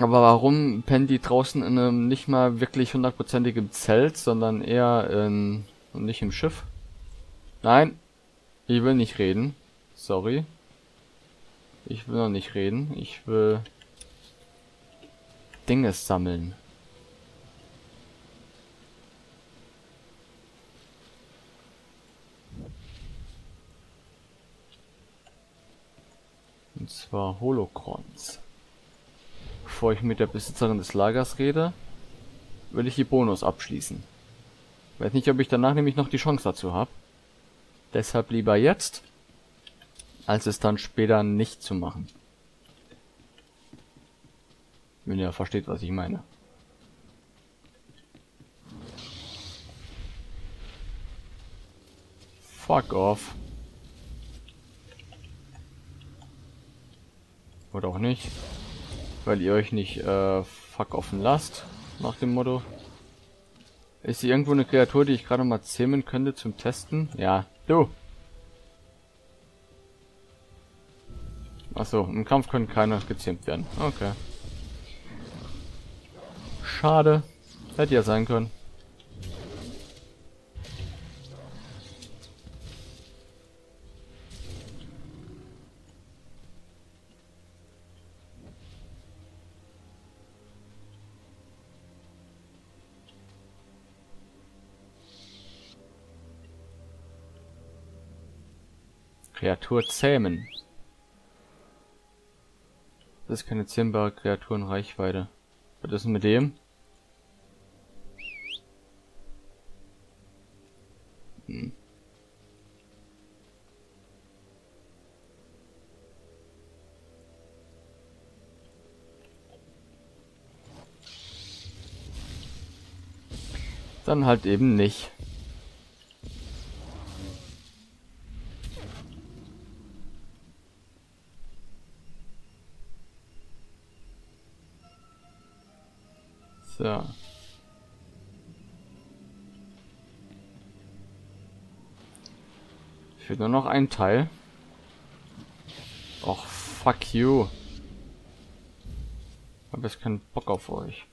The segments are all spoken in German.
Aber warum pennen die draußen in einem nicht mal wirklich hundertprozentigen Zelt, sondern eher in... und nicht im Schiff? Nein, ich will nicht reden. Sorry. Ich will noch nicht reden. Ich will... Dinge sammeln. Und zwar Holocrons. Bevor ich mit der Besitzerin des Lagers rede, will ich die Bonus abschließen. Weiß nicht, ob ich danach nämlich noch die Chance dazu habe. Deshalb lieber jetzt, als es dann später nicht zu machen. Wenn ihr versteht, was ich meine. Fuck off. Oder auch nicht. Weil ihr euch nicht fuck offen lasst. Nach dem Motto. Ist hier irgendwo eine Kreatur, die ich gerade mal zähmen könnte zum Testen? Ja, du. Achso, im Kampf können keine gezähmt werden. Okay. Schade. Hätte ja sein können. Kreatur zähmen. Das ist keine zähmbare Kreatur in Reichweite. Was ist denn mit dem? Dann halt eben nicht. So. Fehlt nur noch ein Teil. Och, fuck you. Ich hab jetzt keinen Bock auf euch.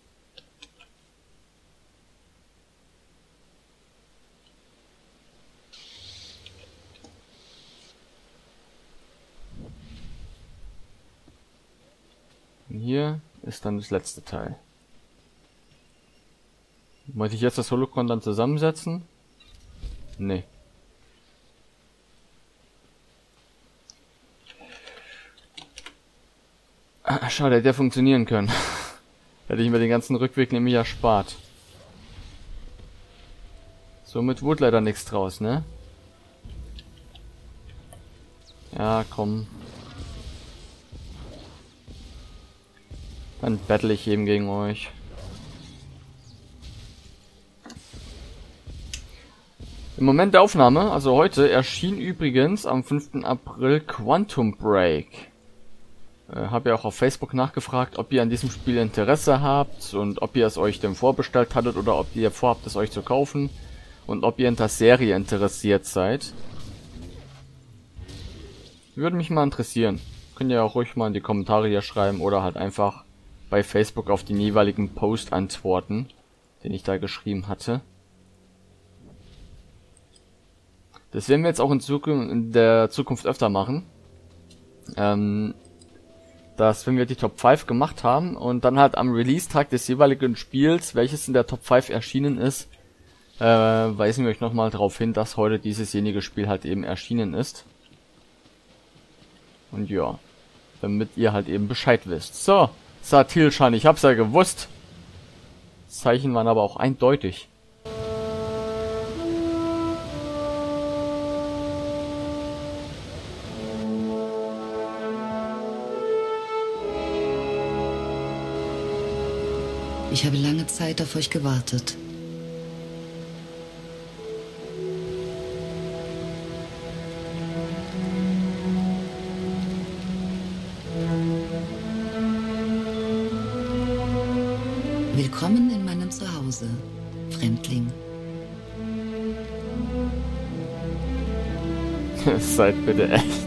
Und hier ist dann das letzte Teil. Muss ich jetzt das Holocron dann zusammensetzen? Nee. Schade, hätte ja funktionieren können. Hätte ich mir den ganzen Rückweg nämlich erspart. Somit wurde leider nichts draus, ne? Ja, komm. Dann battle ich eben gegen euch. Im Moment der Aufnahme, also heute, erschien übrigens am 5. April Quantum Break. Habe ja auch auf Facebook nachgefragt, ob ihr an diesem Spiel Interesse habt und ob ihr es euch denn vorbestellt hattet oder ob ihr vorhabt, es euch zu kaufen und ob ihr in der Serie interessiert seid. Würde mich mal interessieren. Könnt ihr auch ruhig mal in die Kommentare hier schreiben oder halt einfach bei Facebook auf den jeweiligen Post antworten, den ich da geschrieben hatte. Das werden wir jetzt auch in der Zukunft öfter machen. Dass, wenn wir die Top 5 gemacht haben und dann halt am Release-Tag des jeweiligen Spiels, welches in der Top 5 erschienen ist, weisen wir euch nochmal darauf hin, dass heute diesesjenige Spiel halt eben erschienen ist. Und ja, damit ihr halt eben Bescheid wisst. So, Satilschan, ich hab's ja gewusst. Zeichen waren aber auch eindeutig. Ich habe lange Zeit auf euch gewartet. Willkommen in meinem Zuhause, Fremdling. Seid bitte echt.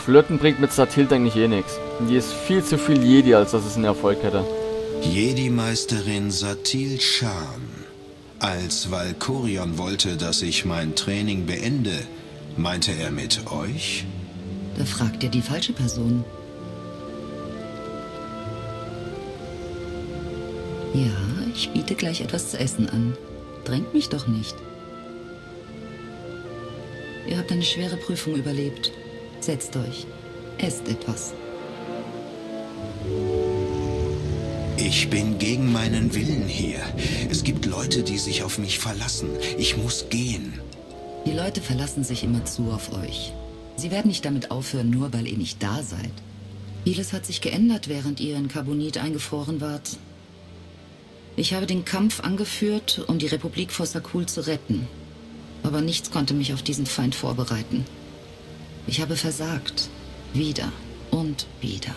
Flirten bringt mit Satil eigentlich eh nichts. Die ist viel zu viel Jedi, als dass es einen Erfolg hätte. Jedi-Meisterin Satil Shan. Als Valkorion wollte, dass ich mein Training beende, meinte er mit euch? Da fragt ihr die falsche Person. Ja, ich biete gleich etwas zu essen an. Drängt mich doch nicht. Ihr habt eine schwere Prüfung überlebt. Setzt euch. Esst etwas. Ich bin gegen meinen Willen hier. Es gibt Leute, die sich auf mich verlassen. Ich muss gehen. Die Leute verlassen sich immerzu auf euch. Sie werden nicht damit aufhören, nur weil ihr nicht da seid. Vieles hat sich geändert, während ihr in Carbonit eingefroren wart. Ich habe den Kampf angeführt, um die Republik vor Sakul zu retten. Aber nichts konnte mich auf diesen Feind vorbereiten. Ich habe versagt. Wieder und wieder.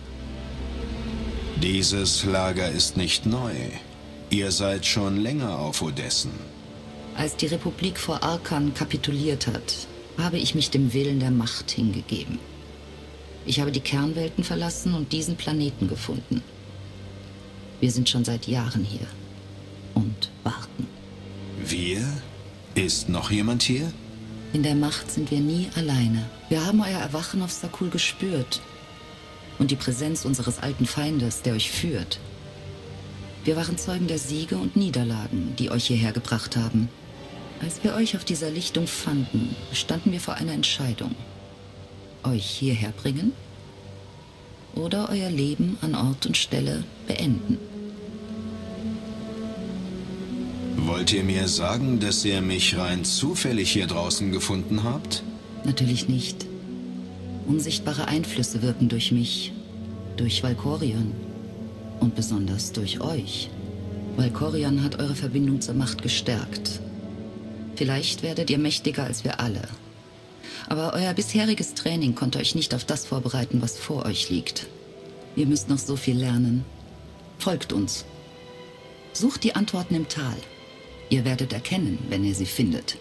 Dieses Lager ist nicht neu. Ihr seid schon länger auf Odessen. Als die Republik vor Arkan kapituliert hat, habe ich mich dem Willen der Macht hingegeben. Ich habe die Kernwelten verlassen und diesen Planeten gefunden. Wir sind schon seit Jahren hier und warten. Wir? Ist noch jemand hier? In der Macht sind wir nie alleine. Wir haben euer Erwachen auf Sakul gespürt. Und die Präsenz unseres alten Feindes, der euch führt. Wir waren Zeugen der Siege und Niederlagen, die euch hierher gebracht haben. Als wir euch auf dieser Lichtung fanden, standen wir vor einer Entscheidung. Euch hierher bringen oder euer Leben an Ort und Stelle beenden. Wollt ihr mir sagen, dass ihr mich rein zufällig hier draußen gefunden habt? Natürlich nicht. Unsichtbare Einflüsse wirken durch mich, durch Valkorion und besonders durch euch. Valkorion hat eure Verbindung zur Macht gestärkt. Vielleicht werdet ihr mächtiger als wir alle. Aber euer bisheriges Training konnte euch nicht auf das vorbereiten, was vor euch liegt. Ihr müsst noch so viel lernen. Folgt uns. Sucht die Antworten im Tal. Ihr werdet erkennen, wenn ihr sie findet.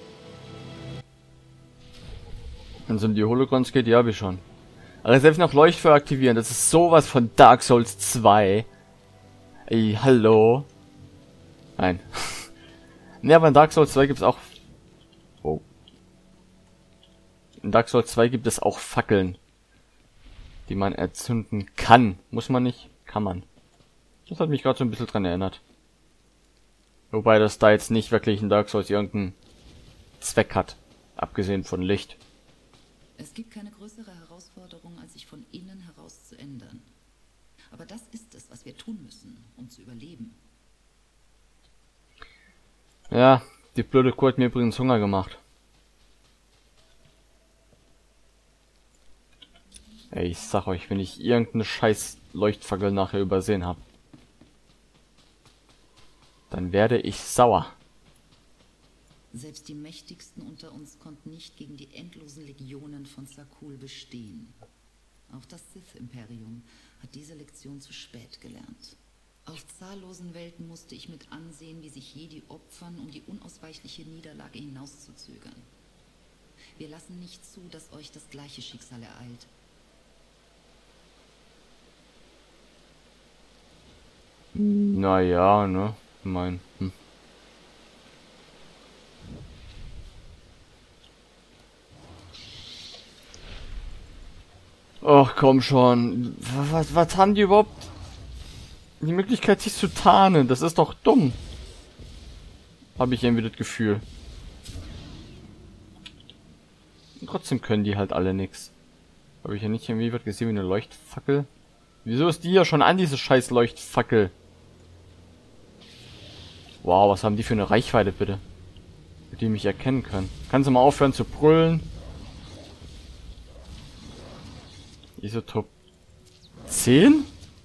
Wenn es um die Hologrons geht, ja, wie schon. Aber selbst noch Leuchtfeuer aktivieren, das ist sowas von Dark Souls 2. Ey, hallo. Nein. Ne, aber in Dark Souls 2 gibt es auch... Oh. In Dark Souls 2 gibt es auch Fackeln, die man erzünden kann. Muss man nicht, kann man. Das hat mich gerade so ein bisschen dran erinnert. Wobei das da jetzt nicht wirklich in Dark Souls irgendeinen Zweck hat. Abgesehen von Licht. Es gibt keine größere Herausforderung, als sich von innen heraus zu ändern. Aber das ist es, was wir tun müssen, um zu überleben. Ja, die blöde Kuh hat mir übrigens Hunger gemacht. Ey, ich sag euch, wenn ich irgendeine scheiß Leuchtfackel nachher übersehen habe, dann werde ich sauer. Selbst die Mächtigsten unter uns konnten nicht gegen die endlosen Legionen von Sakul bestehen. Auch das Sith-Imperium hat diese Lektion zu spät gelernt. Auf zahllosen Welten musste ich mit ansehen, wie sich Jedi opfern, um die unausweichliche Niederlage hinauszuzögern. Wir lassen nicht zu, dass euch das gleiche Schicksal ereilt. Naja, ne? Ich mein, Ach komm schon. Was haben die überhaupt? Die Möglichkeit, sich zu tarnen. Das ist doch dumm. Habe ich irgendwie das Gefühl. Und trotzdem können die halt alle nix. Habe ich ja nicht irgendwie was gesehen wie eine Leuchtfackel. Wieso ist die ja schon an, diese scheiß Leuchtfackel? Wow, was haben die für eine Reichweite, bitte? Mit die mich erkennen können. Kannst du mal aufhören zu brüllen? Isotop 10?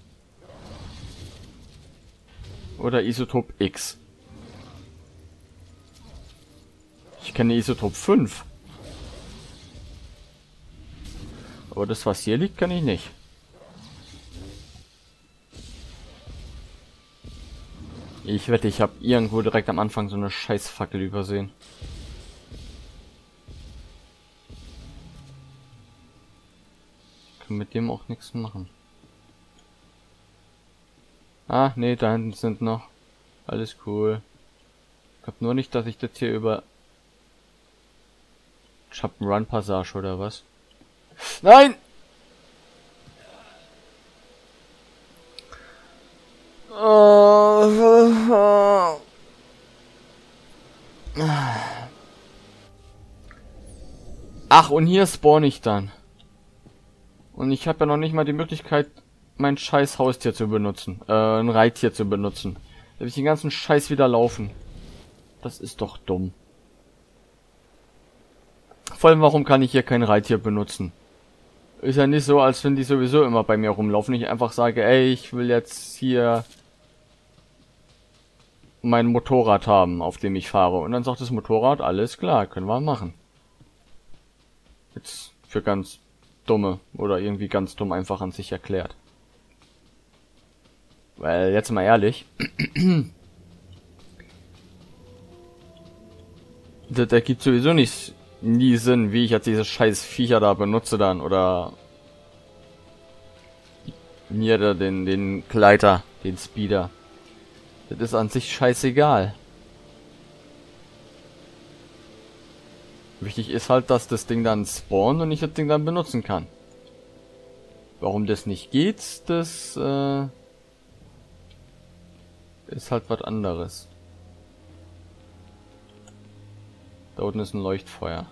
Oder Isotop X? Ich kenne Isotop 5. Aber das, was hier liegt, kann ich nicht. Ich wette, ich habe irgendwo direkt am Anfang so eine Scheißfackel übersehen. kann mit dem auch nichts machen. Ah, nee, da hinten sind noch. Alles cool. Ich glaub nur nicht, dass ich das hier über Jump'n'Run-Passage oder was? Nein! Ach, und hier spawn ich dann. Und ich habe ja noch nicht mal die Möglichkeit, mein scheiß Haustier zu benutzen. Ein Reittier zu benutzen. Da will ich den ganzen Scheiß wieder laufen. Das ist doch dumm. Vor allem, warum kann ich hier kein Reittier benutzen? Ist ja nicht so, als wenn die sowieso immer bei mir rumlaufen. Ich einfach sage, ey, ich will jetzt hier mein Motorrad haben, auf dem ich fahre. Und dann sagt das Motorrad, alles klar, können wir machen. Jetzt für ganz dumme oder irgendwie ganz dumm einfach an sich erklärt. Weil, jetzt mal ehrlich, das ergibt sowieso nie Sinn, wie ich jetzt diese scheiß Viecher da benutze dann, oder mir da den Gleiter, den Speeder. Das ist an sich scheißegal. Wichtig ist halt, dass das Ding dann spawnt und ich das Ding dann benutzen kann. Warum das nicht geht, das ist halt was anderes. Da unten ist ein Leuchtfeuer.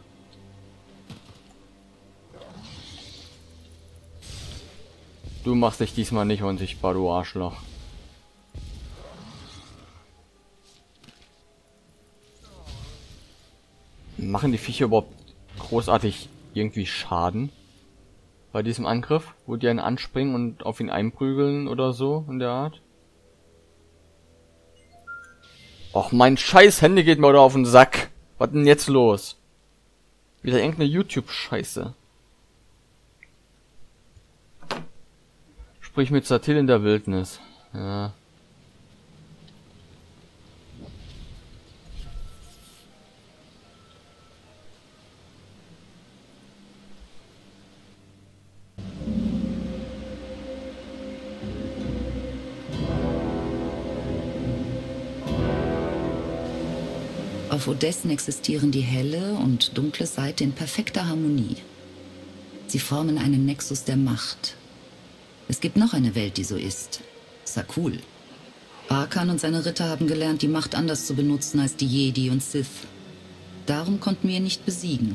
Du machst dich diesmal nicht unsichtbar, du Arschloch. Machen die Viecher überhaupt großartig irgendwie Schaden? Bei diesem Angriff? Wo die einen anspringen und auf ihn einprügeln oder so in der Art? Och, mein scheiß Handy geht mir da auf den Sack. Was denn jetzt los? Wieder irgendeine YouTube-Scheiße. Sprich mit Satil in der Wildnis. Ja. Auf Odessen existieren die helle und dunkle Seite in perfekter Harmonie. Sie formen einen Nexus der Macht. Es gibt noch eine Welt, die so ist. Sakul. Arkan und seine Ritter haben gelernt, die Macht anders zu benutzen als die Jedi und Sith. Darum konnten wir ihn nicht besiegen.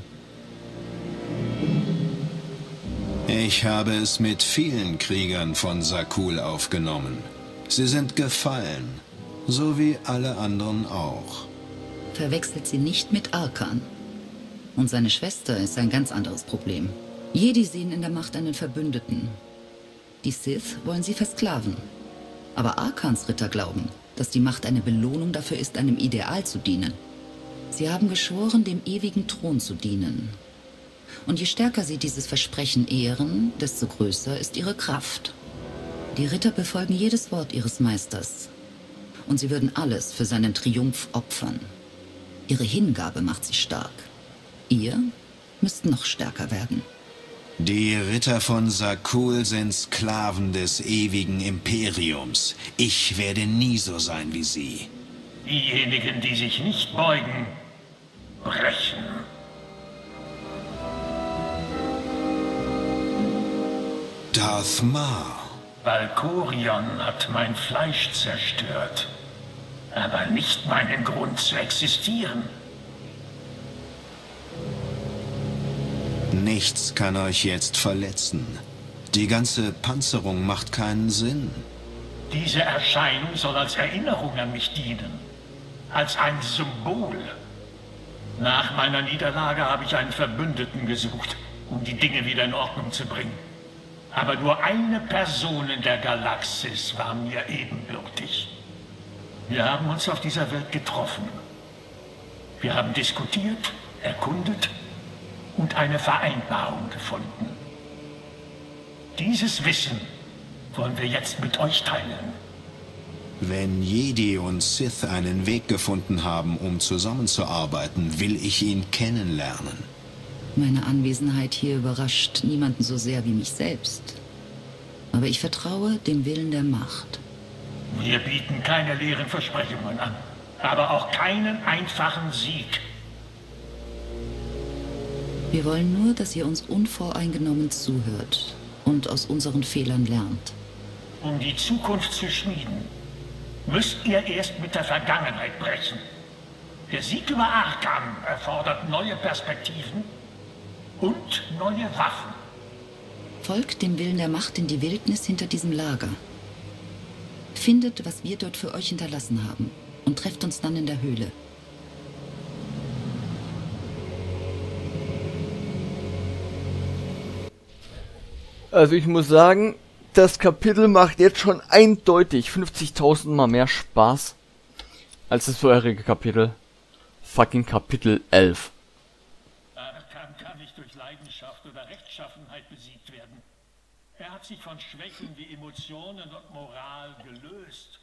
Ich habe es mit vielen Kriegern von Sakul aufgenommen. Sie sind gefallen, so wie alle anderen auch. Verwechselt sie nicht mit Arkan. Und seine Schwester ist ein ganz anderes Problem. Jedi sehen in der Macht einen Verbündeten. Die Sith wollen sie versklaven. Aber Arkans Ritter glauben, dass die Macht eine Belohnung dafür ist, einem Ideal zu dienen. Sie haben geschworen, dem ewigen Thron zu dienen. Und je stärker sie dieses Versprechen ehren, desto größer ist ihre Kraft. Die Ritter befolgen jedes Wort ihres Meisters. Und sie würden alles für seinen Triumph opfern. Ihre Hingabe macht sie stark. Ihr müsst noch stärker werden. Die Ritter von Sakul sind Sklaven des ewigen Imperiums. Ich werde nie so sein wie sie. Diejenigen, die sich nicht beugen, brechen. Darth Maul. Valkorion hat mein Fleisch zerstört, aber nicht meinen Grund zu existieren. Nichts kann euch jetzt verletzen. Die ganze Panzerung macht keinen Sinn. Diese Erscheinung soll als Erinnerung an mich dienen. Als ein Symbol. Nach meiner Niederlage habe ich einen Verbündeten gesucht, um die Dinge wieder in Ordnung zu bringen. Aber nur eine Person in der Galaxis war mir ebenbürtig. Wir haben uns auf dieser Welt getroffen. Wir haben diskutiert, erkundet und eine Vereinbarung gefunden. Dieses Wissen wollen wir jetzt mit euch teilen. Wenn Jedi und Sith einen Weg gefunden haben, um zusammenzuarbeiten, will ich ihn kennenlernen. Meine Anwesenheit hier überrascht niemanden so sehr wie mich selbst. Aber ich vertraue dem Willen der Macht. Wir bieten keine leeren Versprechungen an, aber auch keinen einfachen Sieg. Wir wollen nur, dass ihr uns unvoreingenommen zuhört und aus unseren Fehlern lernt. Um die Zukunft zu schmieden, müsst ihr erst mit der Vergangenheit brechen. Der Sieg über Arkham erfordert neue Perspektiven und neue Waffen. Folgt dem Willen der Macht in die Wildnis hinter diesem Lager. Findet, was wir dort für euch hinterlassen haben und trefft uns dann in der Höhle. Also ich muss sagen, das Kapitel macht jetzt schon eindeutig 50.000 Mal mehr Spaß als das vorherige Kapitel. Fucking Kapitel 11. Arkham kann nicht durch Leidenschaft oder Rechtschaffenheit besiegt werden. Er hat sich von Schwächen wie Emotionen und Moral gelöst.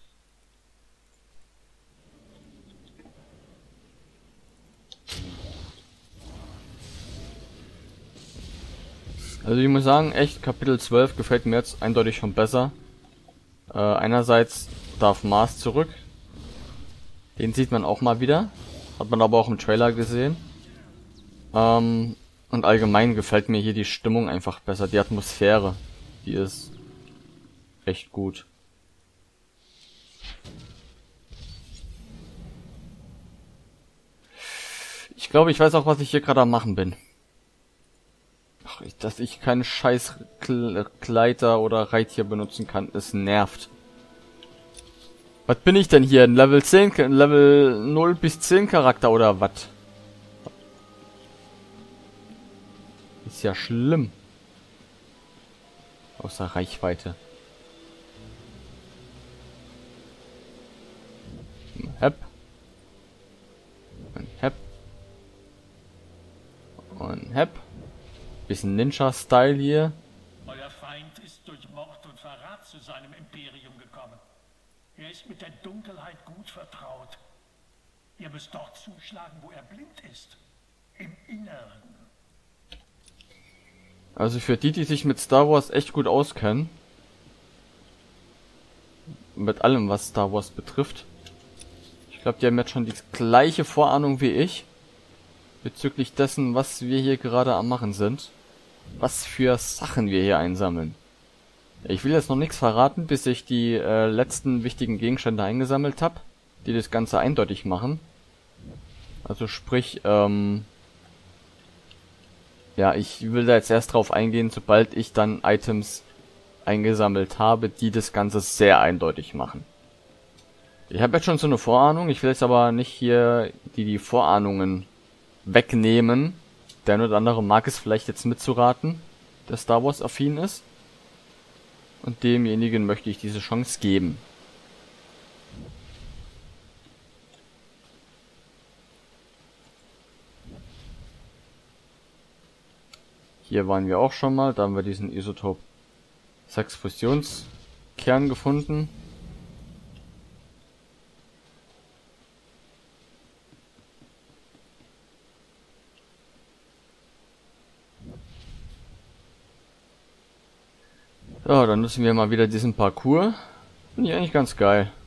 Also ich muss sagen, echt, Kapitel 12 gefällt mir jetzt eindeutig schon besser. Einerseits darf Mars zurück. Den sieht man auch mal wieder. Hat man aber auch im Trailer gesehen. Und allgemein gefällt mir hier die Stimmung einfach besser. Die Atmosphäre, die ist echt gut. Ich glaube, ich weiß auch, was ich hier gerade am machen bin. Ach, dass ich keinen scheiß Gleiter oder Reittier benutzen kann, es nervt. Was bin ich denn hier? Ein Level 10, Level 0 bis 10 Charakter oder was? Ist ja schlimm. Außer Reichweite. Hep. Und hep. Und hep. Bisschen Ninja-Style hier. Euer Feind ist durch Mord und Verrat zu seinem Imperium gekommen. Er ist mit der Dunkelheit gut vertraut. Ihr müsst dort zuschlagen, wo er blind ist. Im Inneren. Also für die, die sich mit Star Wars echt gut auskennen, mit allem, was Star Wars betrifft, ich glaube, die haben jetzt schon die gleiche Vorahnung wie ich, bezüglich dessen, was wir hier gerade am machen sind. Was für Sachen wir hier einsammeln. Ich will jetzt noch nichts verraten, bis ich die letzten wichtigen Gegenstände eingesammelt habe, die das Ganze eindeutig machen. Also sprich, ja, ich will da jetzt erst drauf eingehen, sobald ich dann Items eingesammelt habe, die das Ganze sehr eindeutig machen. Ich habe jetzt schon so eine Vorahnung, ich will jetzt aber nicht hier die Vorahnungen wegnehmen. Der eine oder andere mag es vielleicht jetzt mitzuraten, der Star Wars affin ist. Und demjenigen möchte ich diese Chance geben. Hier waren wir auch schon mal, da haben wir diesen Isotop 6 Fusionskern gefunden. Ja, dann nutzen wir mal wieder diesen Parcours. Finde ich eigentlich ganz geil.